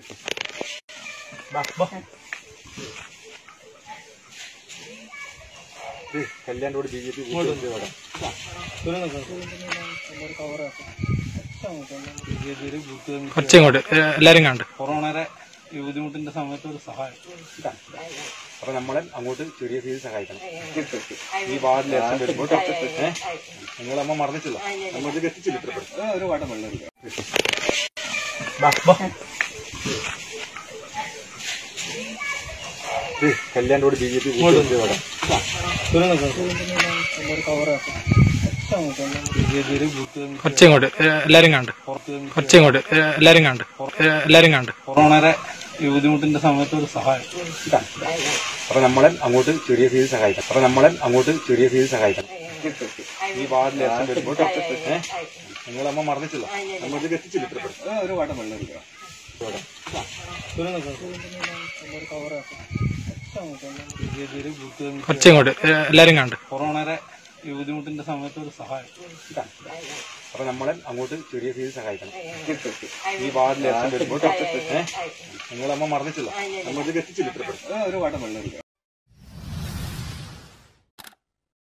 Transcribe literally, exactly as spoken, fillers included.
കല്യാണോട് B J P കുറച്ചിങ്ങോട്ട് എല്ലാരും കണ്ട് കൊറോണയുടെ ഈ ബുദ്ധിമുട്ടിന്റെ സമയത്ത് ഒരു സഹായം. അപ്പൊ നമ്മളെ അങ്ങോട്ട് ചെറിയ രീതിയിൽ സഹായിക്കണം. ഈ വാർഡിൽ വരുമ്പോൾ നിങ്ങളമ്മ മറന്നിട്ടില്ല, നമ്മൾക്ക് എത്തിച്ചില്ല. ഒരു വാട്ടം വെള്ളം കല്യാണോട് ബി ജെ പി കുറച്ചിങ്ങോട്ട് എല്ലാരും കണ്ട് കുറച്ചിങ്ങോട്ട് എല്ലാരും കണ്ട് എല്ലാരും കണ്ട് കൊറോണയുടെ ഈ ബുദ്ധിമുട്ടിന്റെ സമയത്ത് ഒരു സഹായം. അപ്പൊ നമ്മളെ അങ്ങോട്ട് ചെറിയ രീതിയിൽ സഹായിക്കണം. അപ്പൊ നമ്മളെ അങ്ങോട്ട് ചെറിയ രീതിയിൽ സഹായിക്കണം. ഈ വാർഡിൽ വരുമ്പോൾ നിങ്ങളമ്മ മറന്നിട്ടില്ല, നമ്മൾക്ക് എത്തിച്ചില്ല. ഒരു വാട്ടം വെള്ളം കുറച്ചിങ്ങോട്ട് എല്ലാരും കണ്ട് കൊറോണയുടെ ഈ ബുദ്ധിമുട്ടിന്റെ സമയത്ത് ഒരു സഹായം. അപ്പൊ നമ്മളെ അങ്ങോട്ട് ചെറിയ രീതിയിൽ സഹായിക്കണം. ഈ വാർഡിൽ വരുമ്പോൾ നിങ്ങളമ്മ മറന്നിട്ടില്ല, നമ്മൾക്ക് എത്തിച്ചില്ല. ഒരു വാട്ടം വെള്ളം